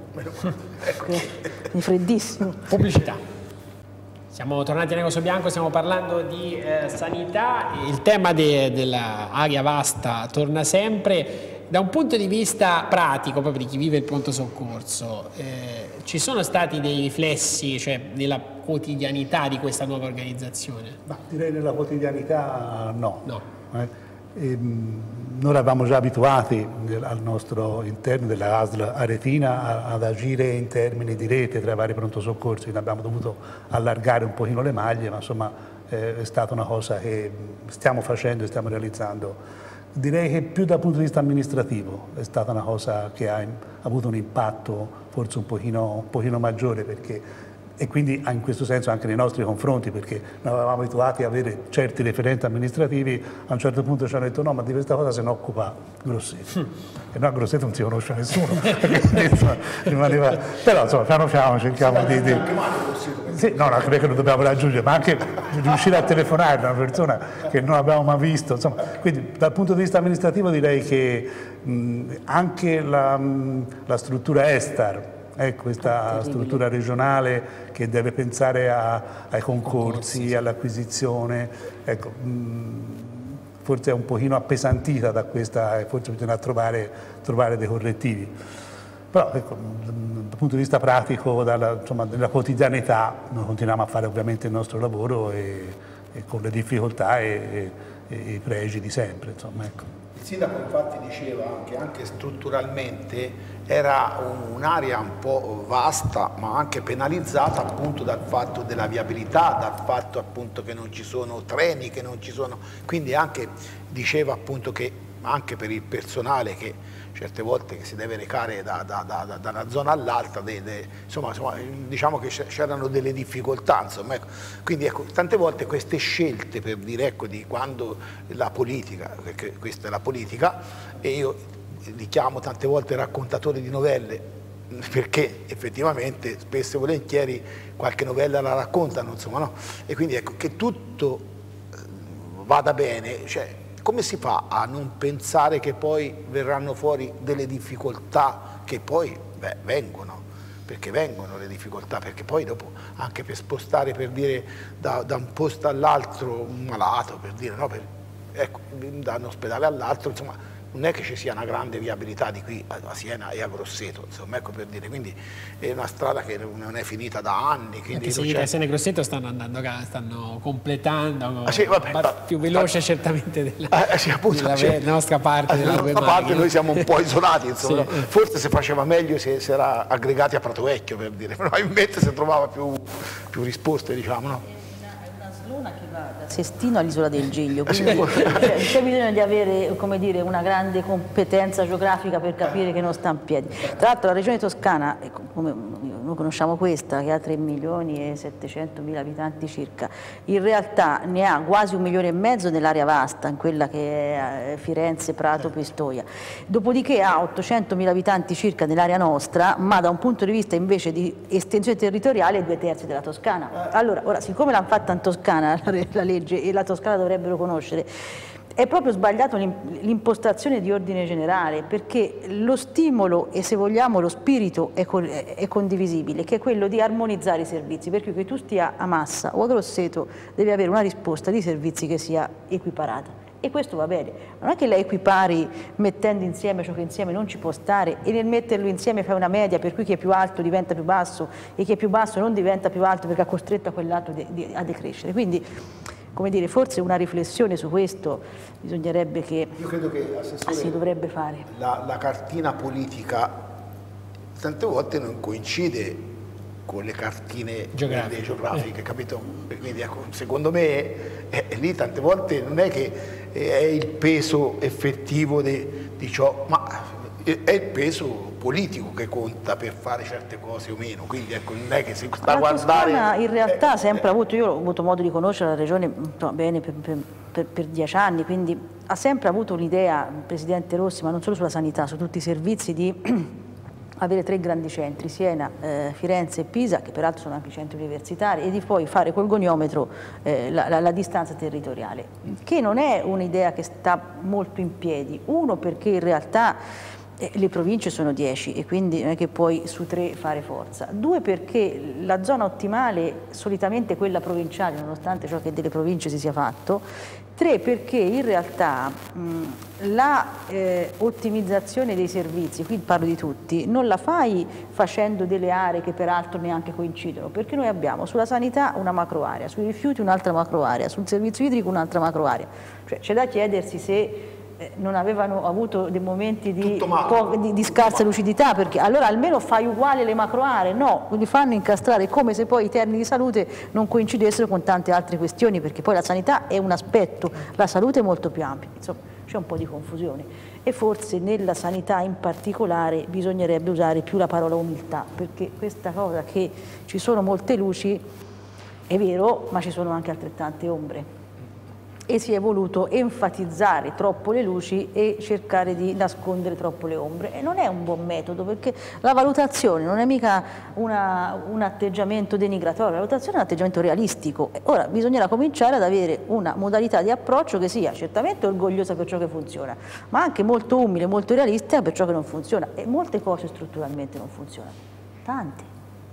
È freddissimo.
Pubblicità. Siamo tornati a Negozio Bianco, stiamo parlando di eh, sanità. Il tema de, dell'area vasta torna sempre. Da un punto di vista pratico, proprio di chi vive il pronto soccorso, eh, ci sono stati dei riflessi, cioè nella quotidianità di questa nuova organizzazione?
Ma direi nella quotidianità no.
No.
Eh? E, noi eravamo già abituati al nostro interno della A S L Aretina ad agire in termini di rete tra i vari pronto soccorsi, quindi abbiamo dovuto allargare un pochino le maglie, ma insomma eh, è stata una cosa che stiamo facendo e stiamo realizzando. Direi che più dal punto di vista amministrativo è stata una cosa che ha, ha avuto un impatto forse un pochino, un pochino maggiore, perché e quindi in questo senso anche nei nostri confronti, perché noi avevamo abituati a avere certi referenti amministrativi, a un certo punto ci hanno detto no, ma di questa cosa se ne occupa Grosseto. Mm. E noi a Grosseto non si conosce nessuno, rimaneva... però insomma piano piano cerchiamo di... di... Sì, no, no, credo che lo dobbiamo raggiungere, ma anche riuscire a telefonare a una persona che non abbiamo mai visto, insomma, quindi dal punto di vista amministrativo direi che mh, anche la, mh, la struttura Estar, Eh, questa struttura regionale che deve pensare a, ai concorsi, all'acquisizione, ecco, mh, forse è un pochino appesantita da questa e forse bisogna trovare, trovare dei correttivi. Però ecco, dal punto di vista pratico, dalla, insomma, della quotidianità, noi continuiamo a fare ovviamente il nostro lavoro e, e con le difficoltà e, e, e i pregi di sempre. Insomma, ecco.
Il sindaco infatti diceva che anche strutturalmente era un'area un po' vasta, ma anche penalizzata appunto dal fatto della viabilità, dal fatto appunto che non ci sono treni, che non ci sono, quindi anche diceva appunto che anche per il personale che certe volte che si deve recare da, da, da, da una zona all'altra, insomma, insomma diciamo che c'erano delle difficoltà, insomma, ecco. Quindi ecco, tante volte queste scelte, per dire, ecco, di quando la politica, perché questa è la politica, e io li chiamo tante volte raccontatori di novelle, perché effettivamente spesso e volentieri qualche novella la raccontano, insomma, no? E quindi ecco, che tutto vada bene, cioè, come si fa a non pensare che poi verranno fuori delle difficoltà che poi beh, vengono, perché vengono le difficoltà, perché poi dopo anche per spostare, per dire, da, da un posto all'altro un malato, per dire, no? Per, ecco, da un ospedale all'altro, insomma, non è che ci sia una grande viabilità di qui a Siena e a Grosseto, insomma, ecco, per dire, quindi è una strada che non è finita da anni.
Anche se Siena e Grosseto stanno andando, stanno completando,
ah, sì, vabbè, ma,
più veloce ma, certamente della,
eh, sì, appunto,
della
cioè,
nostra parte.
Della nostra parte noi siamo un po' isolati, insomma, sì. Forse si faceva meglio se si era aggregati a Prato Vecchio, per dire, probabilmente si trovava più, più risposte, diciamo, no?
Che va da Sestino all'Isola del Giglio, quindi cioè, c'è bisogno di avere, come dire, una grande competenza geografica per capire che non sta in piedi. Tra l'altro la regione toscana, come conosciamo questa, che ha tre milioni e settecentomila abitanti circa, in realtà ne ha quasi un milione e mezzo nell'area vasta, in quella che è Firenze, Prato, Pistoia. Dopodiché ha ottocentomila abitanti circa nell'area nostra, ma da un punto di vista invece di estensione territoriale due terzi della Toscana. Allora, ora, siccome l'hanno fatta in Toscana la legge e la Toscana dovrebbero conoscere, è proprio sbagliato l'impostazione di ordine generale, perché lo stimolo e, se vogliamo, lo spirito è, co è condivisibile, che è quello di armonizzare i servizi, per cui che tu stia a Massa o a Grosseto devi avere una risposta di servizi che sia equiparata. E questo va bene, non è che la equipari mettendo insieme ciò che insieme non ci può stare e nel metterlo insieme fai una media per cui chi è più alto diventa più basso e chi è più basso non diventa più alto perché ha costretto a quell'altro a decrescere. Quindi, come dire, forse una riflessione su questo bisognerebbe che,
Io credo che
si dovrebbe fare.
La, la cartina politica tante volte non coincide con le cartine
geografiche,
geografiche, capito? Quindi ecco, secondo me è, è lì tante volte non è che è il peso effettivo di, di ciò, ma è il peso politico che conta per fare certe cose o meno, quindi ecco, non è che si sta a guardare...
Toscana in realtà ha
eh,
sempre eh. avuto, io ho avuto modo di conoscere la regione insomma, bene per, per, per, per dieci anni, quindi ha sempre avuto l'idea, il Presidente Rossi, ma non solo sulla sanità, su tutti i servizi, di avere tre grandi centri, Siena, eh, Firenze e Pisa, che peraltro sono anche centri universitari, e di poi fare col goniometro eh, la, la, la distanza territoriale, che non è un'idea che sta molto in piedi. Uno, perché in realtà Eh, le province sono dieci e quindi non è che puoi su tre fare forza. Due, perché la zona ottimale solitamente è quella provinciale, nonostante ciò che delle province si sia fatto. Tre, perché in realtà mh, la eh, ottimizzazione dei servizi, qui parlo di tutti, non la fai facendo delle aree che peraltro neanche coincidono, perché noi abbiamo sulla sanità una macro area, sui rifiuti un'altra macro area, sul servizio idrico un'altra macro area. Cioè c'è da chiedersi se non avevano avuto dei momenti di, di, di scarsa lucidità, perché allora almeno fai uguale le macro aree, no, li fanno incastrare come se poi i termini di salute non coincidessero con tante altre questioni, perché poi la sanità è un aspetto, la salute è molto più ampia, insomma c'è un po' di confusione e forse nella sanità in particolare bisognerebbe usare più la parola umiltà, perché questa cosa che ci sono molte luci è vero, ma ci sono anche altrettante ombre. E si è voluto enfatizzare troppo le luci e cercare di nascondere troppo le ombre, e non è un buon metodo, perché la valutazione non è mica una, un atteggiamento denigratorio, la valutazione è un atteggiamento realistico. Ora bisognerà cominciare ad avere una modalità di approccio che sia certamente orgogliosa per ciò che funziona, ma anche molto umile, molto realistica per ciò che non funziona, e molte cose strutturalmente non funzionano, tante.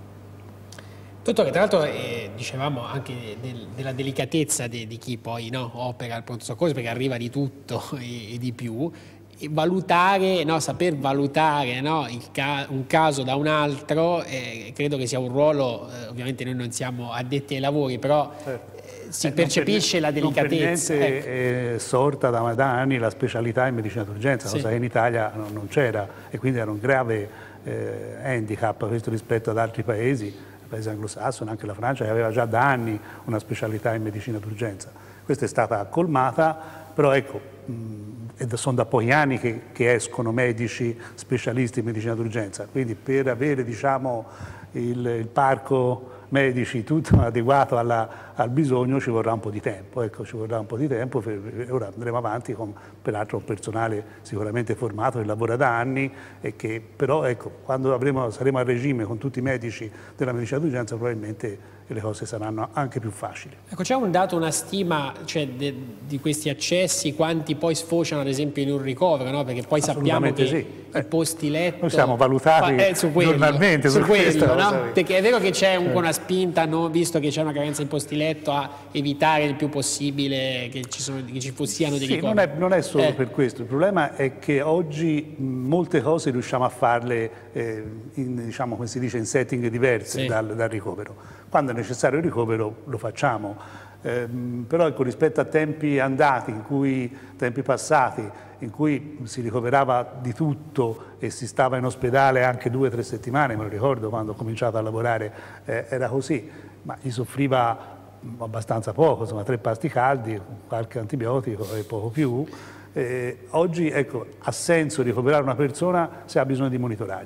Dottore, tra l'altro eh, dicevamo anche del, della delicatezza di, di chi poi no, opera al pronto soccorso, perché arriva di tutto e, e di più, e valutare, no, saper valutare no, il ca un caso da un altro, eh, credo che sia un ruolo, eh, ovviamente noi non siamo addetti ai lavori, però eh, si eh, percepisce
per,
la delicatezza.
Non per niente ecco. È sorta da, da anni la specialità in medicina d'urgenza, sì. Cosa che in Italia non, non c'era, e quindi era un grave eh, handicap questo rispetto ad altri paesi. Paesi anglosassoni, anche la Francia, che aveva già da anni una specialità in medicina d'urgenza. Questa è stata colmata, però ecco, mh, sono da pochi anni che, che escono medici specialisti in medicina d'urgenza, quindi per avere diciamo, il, il parco medici tutto adeguato alla, al bisogno ci vorrà un po' di tempo, ecco, ci vorrà un po' di tempo, per, ora andremo avanti con peraltro un personale sicuramente formato che lavora da anni e che però ecco, quando avremo, saremo a regime con tutti i medici della medicina d'urgenza probabilmente le cose saranno anche più facili.
Ecco, c'è un dato, una stima cioè, de, di questi accessi, quanti poi sfociano ad esempio in un ricovero, no? Perché poi sappiamo che sì. i posti letto...
Noi siamo valutati
eh, su quello,
giornalmente
su
su
quello,
questo.
No? Perché è vero che c'è un, una spinta, no? Visto che c'è una carenza in posti letto, a evitare il più possibile che ci, sono, che ci siano dei
sì,
ricoveri.
Non è, non è solo
eh.
per questo, il problema è che oggi molte cose riusciamo a farle eh, in, diciamo, come si dice, in setting diversi sì. dal, dal ricovero. Quando è necessario il ricovero lo facciamo, eh, però ecco, rispetto a tempi andati, in cui, tempi passati, in cui si ricoverava di tutto e si stava in ospedale anche due o tre settimane, me lo ricordo quando ho cominciato a lavorare eh, era così, ma gli soffriva abbastanza poco, insomma tre pasti caldi, qualche antibiotico e poco più. Eh, oggi ecco, ha senso ricoverare una persona se ha bisogno di monitoraggio.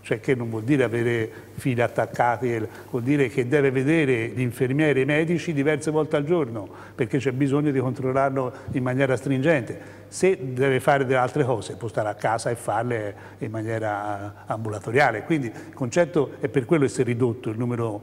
cioè che non vuol dire avere file attaccati, vuol dire che deve vedere gli infermieri e i medici diverse volte al giorno, perché c'è bisogno di controllarlo in maniera stringente. Se deve fare delle altre cose può stare a casa e farle in maniera ambulatoriale, quindi il concetto è per quello che si è ridotto il numero,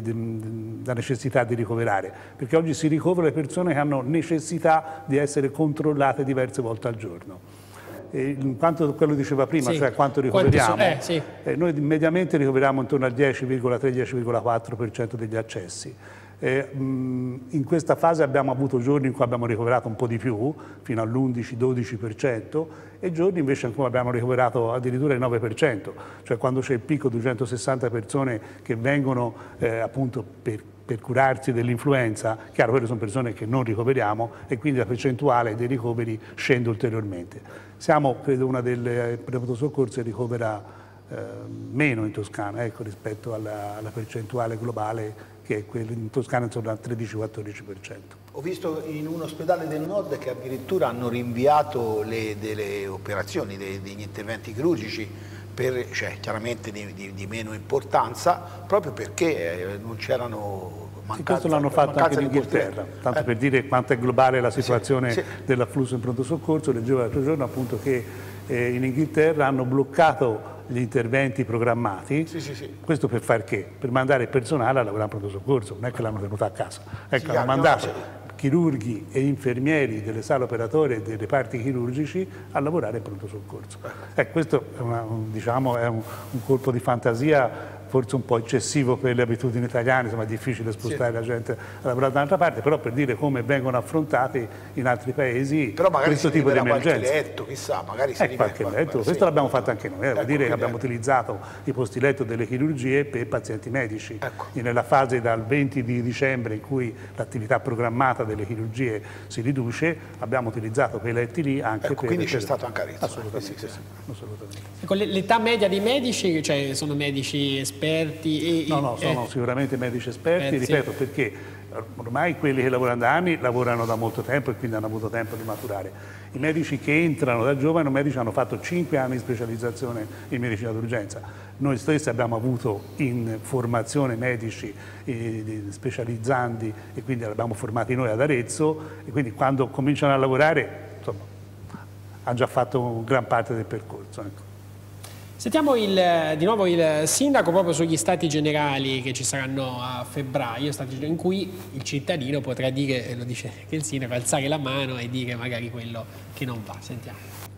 la necessità di ricoverare, perché oggi si ricoverano le persone che hanno necessità di essere controllate diverse volte al giorno. E in quanto quello diceva prima, sì, cioè quanto ricoveriamo, so, eh, sì. eh, noi mediamente ricoveriamo intorno al dieci virgola tre dieci virgola quattro per cento degli accessi. Eh, mh, in questa fase abbiamo avuto giorni in cui abbiamo ricoverato un po' di più, fino all'undici dodici per cento, e giorni invece in cui abbiamo ricoverato addirittura il nove per cento, cioè quando c'è il picco duecentosessanta persone che vengono eh, appunto per per curarsi dell'influenza, chiaro, quelle sono persone che non ricoveriamo e quindi la percentuale dei ricoveri scende ulteriormente. Siamo, credo, una delle, per il pronto soccorso ricovera eh, meno in Toscana, ecco, rispetto alla, alla percentuale globale, che è quella in Toscana intorno al tredici quattordici per cento.
Ho visto in un ospedale del nord che addirittura hanno rinviato le, delle operazioni, dei, degli interventi chirurgici, per, cioè chiaramente di, di, di meno importanza, proprio perché eh, non c'erano mancanza.
Sì, questo l'hanno fatto anche in Inghilterra, tanto eh. per dire quanto è globale la situazione sì, sì. dell'afflusso in pronto soccorso. Leggevo l'altro giorno appunto che eh, in Inghilterra hanno bloccato gli interventi programmati, sì, sì, sì. questo per far che? Per mandare il personale a lavorare in pronto soccorso, non è che l'hanno tenuto a casa, ecco, sì, hanno mandato no, chirurghi e infermieri delle sale operatorie e dei reparti chirurgici a lavorare in pronto soccorso. Ecco, questo è, una, un, diciamo, è un, un colpo di fantasia forse un po' eccessivo per le abitudini italiane, insomma è difficile spostare sì. la gente a lavorare da un'altra parte, però per dire come vengono affrontati in altri paesi
però
questo tipo di emergenza.
Qualche letto, chissà, magari si
eh, qualche letto, qualche, questo sì. l'abbiamo fatto anche noi, eh, vuol ecco, dire che abbiamo utilizzato i posti letto delle chirurgie per pazienti medici. Ecco. Nella fase dal venti di dicembre in cui l'attività programmata delle chirurgie si riduce, abbiamo utilizzato quei letti lì anche
ecco,
per...
quindi c'è stato anche Arezzo.
Assolutamente, sì, sì. Assolutamente.
Ecco, l'età media dei medici, cioè sono medici esperti? E,
no, no, sono eh, sicuramente medici esperti, eh, ripeto, sì. perché ormai quelli che lavorano da anni lavorano da molto tempo e quindi hanno avuto tempo di maturare. I medici che entrano da giovani, i medici hanno fatto cinque anni di specializzazione in medicina d'urgenza. Noi stessi abbiamo avuto in formazione medici eh, specializzanti e quindi li abbiamo formati noi ad Arezzo e quindi quando cominciano a lavorare, insomma, hanno già fatto gran parte del percorso. Ecco.
Sentiamo il, di nuovo il sindaco proprio sugli stati generali che ci saranno a febbraio, stati in cui il cittadino potrà dire, lo dice anche il sindaco, alzare la mano e dire magari quello che non va. Sentiamo.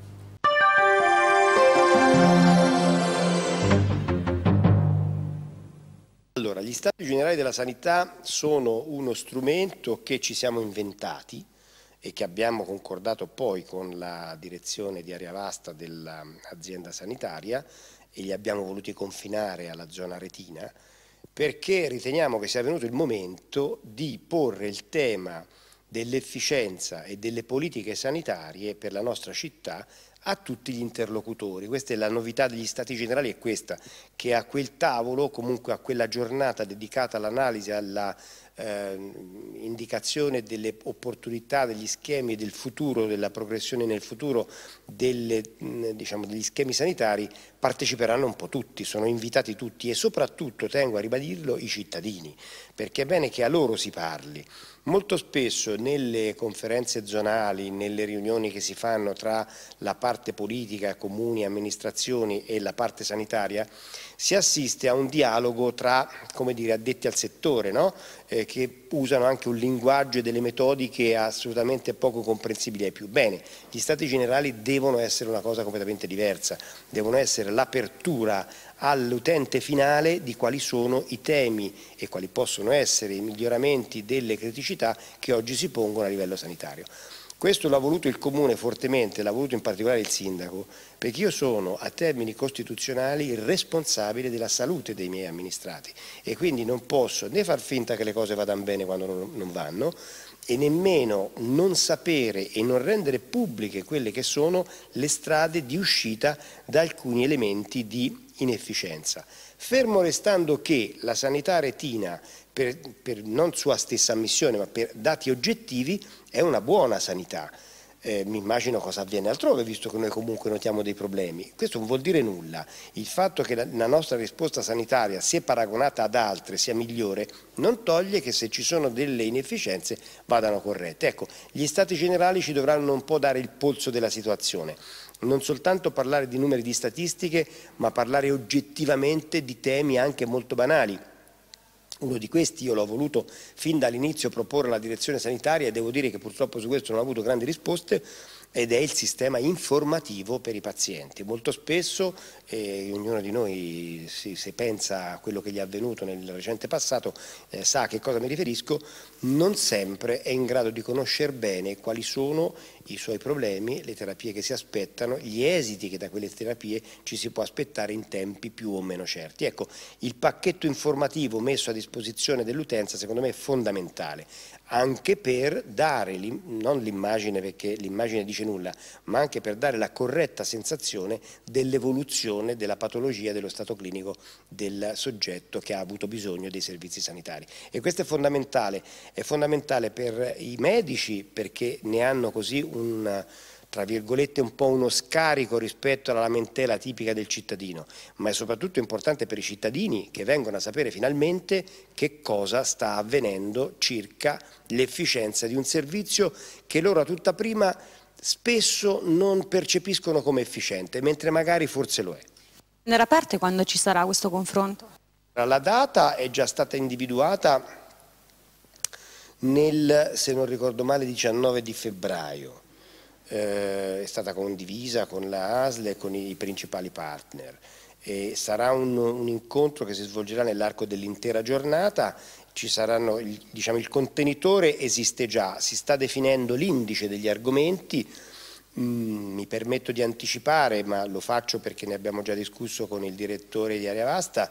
Allora, gli stati generali della sanità sono uno strumento che ci siamo inventati e che abbiamo concordato poi con la direzione di area vasta dell'azienda sanitaria e li abbiamo voluti confinare alla zona retina perché riteniamo che sia venuto il momento di porre il tema dell'efficienza e delle politiche sanitarie per la nostra città a tutti gli interlocutori. Questa è la novità degli Stati Generali, è questa, che a quel tavolo, comunque a quella giornata dedicata all'analisi, alla eh, indicazione delle opportunità, degli schemi del futuro, della progressione nel futuro delle, diciamo, degli schemi sanitari, parteciperanno un po' tutti, sono invitati tutti e soprattutto, tengo a ribadirlo, i cittadini, perché è bene che a loro si parli. Molto spesso nelle conferenze zonali, nelle riunioni che si fanno tra la parte politica, comuni, amministrazioni e la parte sanitaria, si assiste a un dialogo tra, come dire, addetti al settore, no? eh, che usano anche un linguaggio e delle metodiche assolutamente poco comprensibili ai più. Bene, gli stati generali devono essere una cosa completamente diversa, devono essere l'apertura all'utente finale di quali sono i temi e quali possono essere i miglioramenti delle criticità che oggi si pongono a livello sanitario. Questo l'ha voluto il Comune fortemente, l'ha voluto in particolare il Sindaco, perché io sono a termini costituzionali il responsabile della salute dei miei amministrati e quindi non posso né far finta che le cose vadano bene quando non, non vanno e nemmeno non sapere e non rendere pubbliche quelle che sono le strade di uscita da alcuni elementi di inefficienza. Fermo restando che la sanità retina, per, per non sua stessa ammissione ma per dati oggettivi, è una buona sanità. Eh, mi immagino cosa avviene altrove, visto che noi comunque notiamo dei problemi. Questo non vuol dire nulla. Il fatto che la, la nostra risposta sanitaria, se paragonata ad altre, sia migliore, non toglie che se ci sono delle inefficienze vadano corrette. Ecco, gli Stati generali ci dovranno un po' dare il polso della situazione. Non soltanto parlare di numeri di statistiche, ma parlare oggettivamente di temi anche molto banali. Uno di questi io l'ho voluto fin dall'inizio proporre alla direzione sanitaria e devo dire che purtroppo su questo non ho avuto grandi risposte, ed è il sistema informativo per i pazienti. Molto spesso, eh, ognuno di noi si, se pensa a quello che gli è avvenuto nel recente passato, eh, sa a che cosa mi riferisco, non sempre è in grado di conoscere bene quali sono i suoi problemi, le terapie che si aspettano, gli esiti che da quelle terapie ci si può aspettare in tempi più o meno certi. Ecco, il pacchetto informativo messo a disposizione dell'utenza secondo me è fondamentale, anche per dare, non l'immagine, perché l'immagine dice nulla, ma anche per dare la corretta sensazione dell'evoluzione della patologia, dello stato clinico del soggetto che ha avuto bisogno dei servizi sanitari. E questo è fondamentale, è fondamentale per i medici, perché ne hanno così un, tra virgolette, un po' uno scarico rispetto alla lamentela tipica del cittadino, ma è soprattutto importante per i cittadini che vengono a sapere finalmente che cosa sta avvenendo circa l'efficienza di un servizio che loro a tutta prima spesso non percepiscono come efficiente, mentre magari forse lo è.
Nella parte quando ci sarà questo confronto?
La data è già stata individuata nel, se non ricordo male, diciannove di febbraio. Eh, è stata condivisa con la A S L e con i principali partner. E sarà un, un incontro che si svolgerà nell'arco dell'intera giornata. Ci saranno, il, diciamo, il contenitore esiste già, si sta definendo l'indice degli argomenti. Mm, mi permetto di anticipare, ma lo faccio perché ne abbiamo già discusso con il direttore di Area Vasta,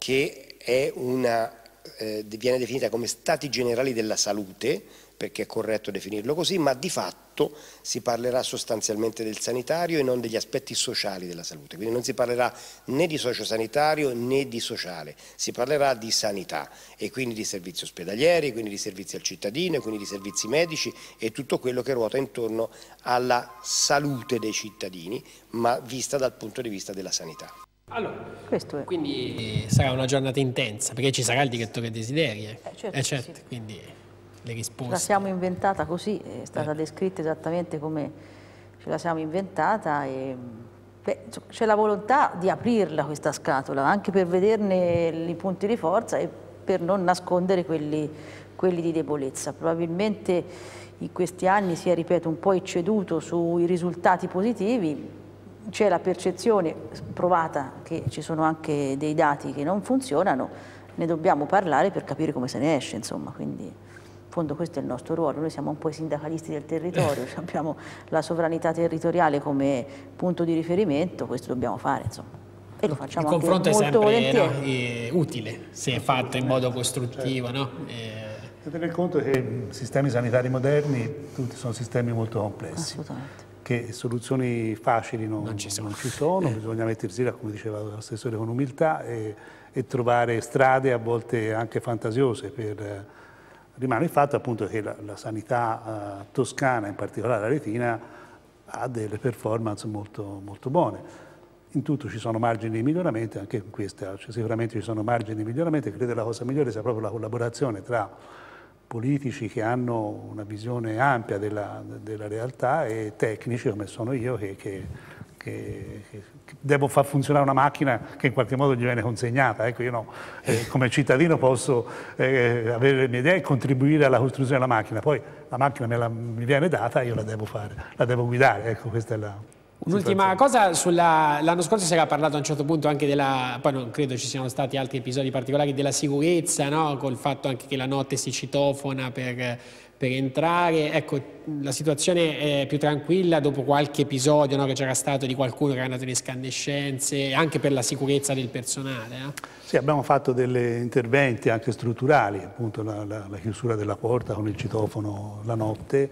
che è una, eh, viene definita come stati generali della salute, perché è corretto definirlo così, ma di fatto si parlerà sostanzialmente del sanitario e non degli aspetti sociali della salute. Quindi non si parlerà né di sociosanitario né di sociale, si parlerà di sanità e quindi di servizi ospedalieri, quindi di servizi al cittadino, quindi di servizi medici e tutto quello che ruota intorno alla salute dei cittadini, ma vista dal punto di vista della sanità.
Allora,
Questo è.
quindi sarà una giornata intensa, perché ci sarà il direttore desideri. Eh,
Eh, certo,
eh certo,
sì.
quindi le risposte.
La siamo inventata così, è stata descritta esattamente come ce la siamo inventata e beh, c'è la volontà di aprirla questa scatola, anche per vederne i punti di forza e per non nascondere quelli, quelli di debolezza. Probabilmente in questi anni si è, ripeto, un po' ecceduto sui risultati positivi, c'è la percezione provata che ci sono anche dei dati che non funzionano, ne dobbiamo parlare per capire come se ne esce, insomma, quindi in fondo questo è il nostro ruolo, noi siamo un po' i sindacalisti del territorio, abbiamo la sovranità territoriale come punto di riferimento, questo dobbiamo fare, insomma, e lo facciamo
il
anche
confronto
molto
è sempre, no,
volentieri.
è utile se è fatto in modo costruttivo, no? E...
Tenere conto che i sistemi sanitari moderni tutti sono sistemi molto complessi,
Assolutamente.
che soluzioni facili non, non ci sono, non ci sono bisogna mettersi là, come diceva l'assessore, con umiltà e, e trovare strade a volte anche fantasiose per... Rimane il fatto appunto che la, la sanità uh, toscana, in particolare la retina, ha delle performance molto, molto buone. In tutto ci sono margini di miglioramento, anche in questa cioè, sicuramente ci sono margini di miglioramento. Credo che la cosa migliore sia proprio la collaborazione tra politici che hanno una visione ampia della, della realtà e tecnici come sono io che, che, che, che devo far funzionare una macchina che in qualche modo gli viene consegnata. Ecco, io no, eh, come cittadino posso eh, avere le mie idee e contribuire alla costruzione della macchina, poi la macchina me la, mi viene data, io la devo fare, la devo guidare, ecco, questa è la...
Un'ultima cosa, l'anno scorso si era parlato a un certo punto anche della, poi non credo ci siano stati altri episodi particolari, della sicurezza, no? Col fatto anche che la notte si citofona per, per entrare, ecco, la situazione è più tranquilla dopo qualche episodio, no? Che c'era stato di qualcuno che era andato in escandescenze, anche per la sicurezza del personale. Eh?
Sì, abbiamo fatto degli interventi anche strutturali, appunto la, la, la chiusura della porta con il citofono la notte,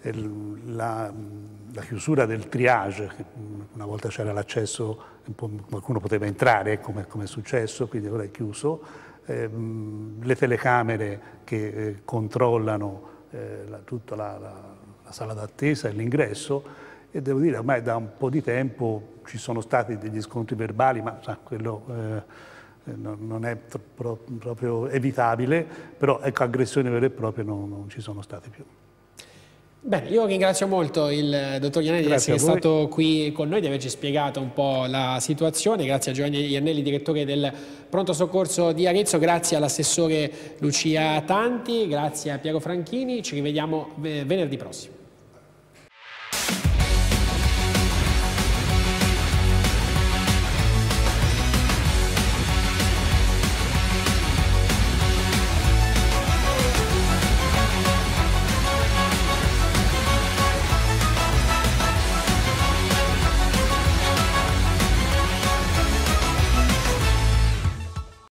la, la chiusura del triage, una volta c'era l'accesso, qualcuno poteva entrare, come, come è successo, quindi ora è chiuso, eh, le telecamere che eh, controllano eh, la, tutta la, la, la la sala d'attesa e l'ingresso, e devo dire ormai da un po' di tempo ci sono stati degli scontri verbali, ma sa, quello eh, non è pro proprio evitabile, però ecco, aggressioni vere e proprie non, non ci sono state più.
Bene, io ringrazio molto il dottor Iannelli di essere stato qui con noi, di averci spiegato un po' la situazione. Grazie a Giovanni Iannelli, direttore del Pronto Soccorso di Arezzo, grazie all'assessore Lucia Tanti, grazie a Piero Franchini, ci rivediamo venerdì prossimo.